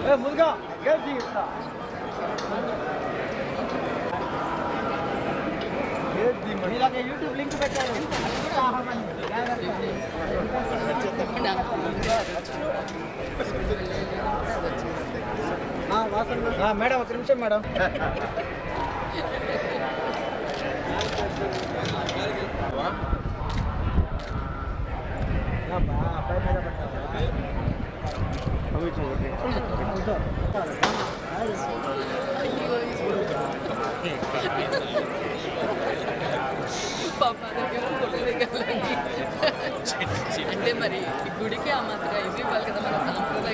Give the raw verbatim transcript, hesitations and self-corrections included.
ముందుగా YouTube link పెట్టారు madam ఒక నిమిషం మేడం అంటే మరి గుడికి ఆ మాత్రం ఇవి ఇవ్వాలి కదా మన సాంప్రదాయం